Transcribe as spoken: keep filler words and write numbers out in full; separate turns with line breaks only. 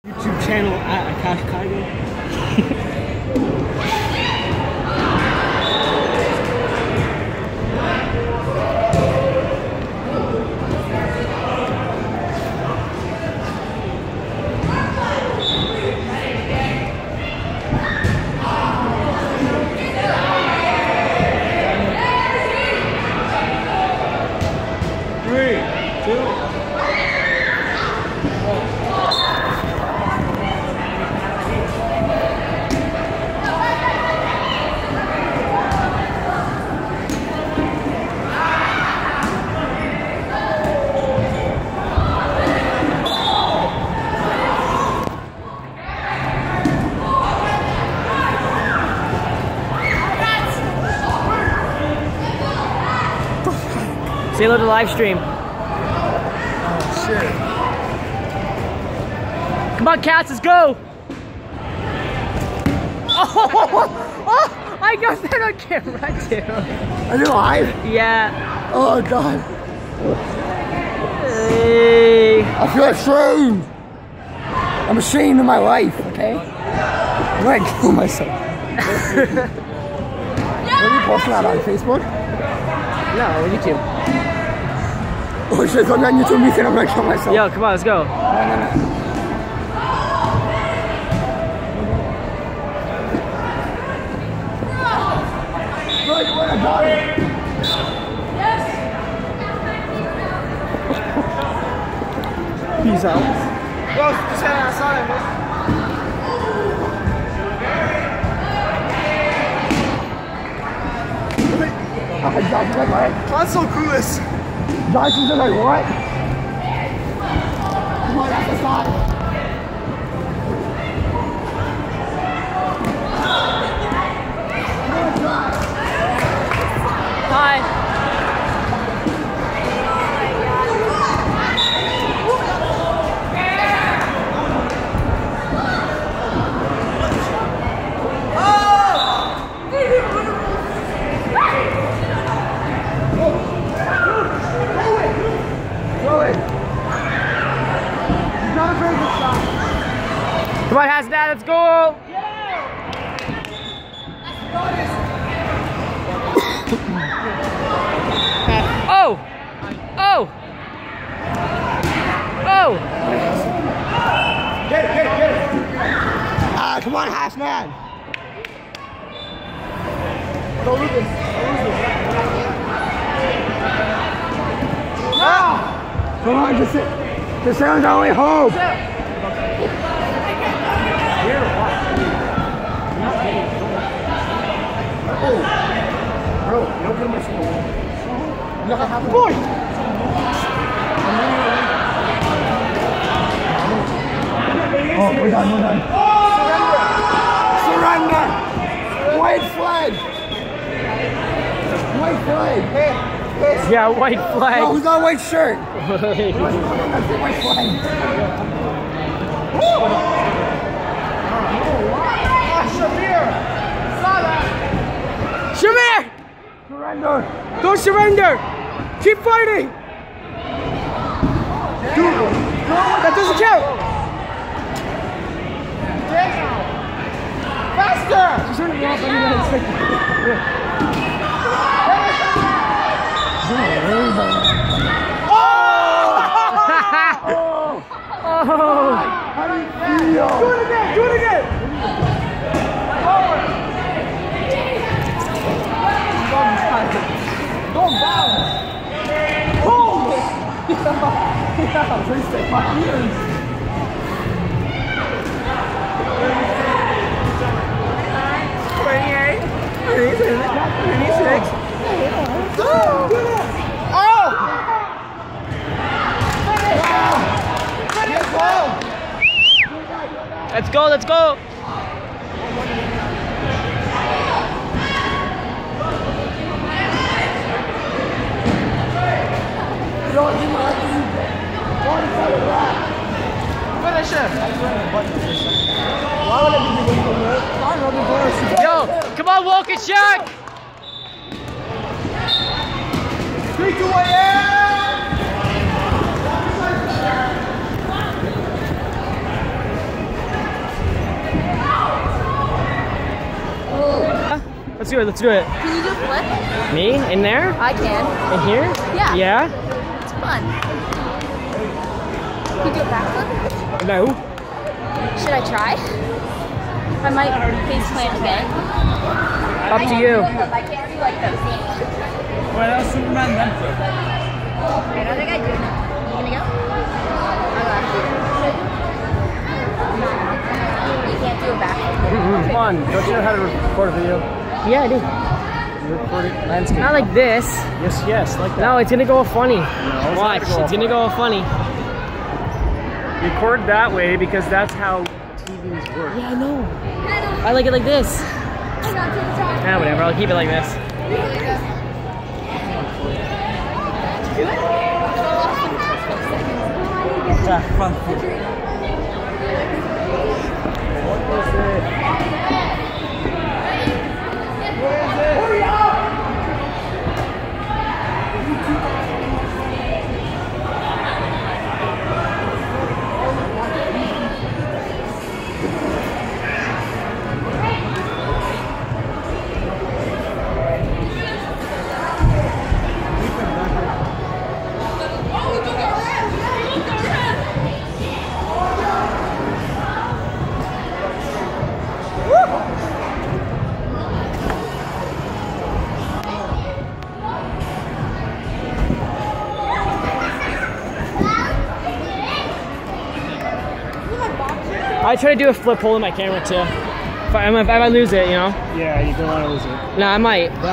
YouTube channel at Akash Kaigo.
Say hello to the live stream.
Oh shit.
Come on, cats, let's go! Oh, oh I got that on camera too.
Are you live?
Yeah.
Oh god.
Hey.
I feel ashamed. I'm ashamed of my life, okay? I'm gonna kill myself. Are you posting that on Facebook?
No, YouTube.
Oh shit, I'm on YouTube, you think I'm gonna kill myself?
Yo, come on, let's go.
No, no, no. Right, where I got it. Yes. Peace out. Bro, just hang outside, man. I got you, right? That's so clueless. Johnson's in like, what? Come on, that's the side.
Hi. Come on, Hassan, let's go! Oh! Oh! Oh!
Get it, get it, get it! Ah, come on, Hassan! Don't lose this. Don't lose this. Ah! Come on, just sit. Just stay on our way home. Oh, bro, you don't put my phone. Look at how boy. Oh, we're done, we're done. Surrender! Surrender! White flag! White flag! Hey, hey.
Yeah, white flag.
No, who's got a white shirt? That's the white flag.
Shamir!
Surrender!
Don't surrender! Keep fighting!
Dude,
that doesn't count!
faster!
Just turn it off and then stick
Oh!
Oh!
How do you feel?
Do it again! Do it again!
Go down! Oh! Yeah, please take my ears.
twenty-eight, twenty-seven, twenty-six.
Oh!
Let's go, let's go!
Finish him!
Yo, come on, walk and shot!
Three, two, one, yeah!
Let's do it. Let's do it.
Can you do a flip?
Me in there?
I can.
In here?
Yeah.
Yeah.
It's fun. Can you do a backflip?
No.
Should I try? I might face plant again.
Up to you.
I can't do like those.
Well, that was Superman then.
I don't think I do. You gonna go? You can't do a backflip.
Come on, don't you know how to record a video?
Yeah, I do.
You record it landscape.
Not like this.
Yes, yes, like that.
No, it's gonna go funny.
No, it's
Watch,
not gonna go
it's gonna go funny.
Record that way because that's how T Vs work.
Yeah, I know. I like it like this. Yeah, whatever. I'll keep it like this.
Yeah, front foot. What was it? Hurry up!
I try to do a flip holding my camera too. If I, if I lose it, you know?
Yeah, you don't want to lose it.
No, I might.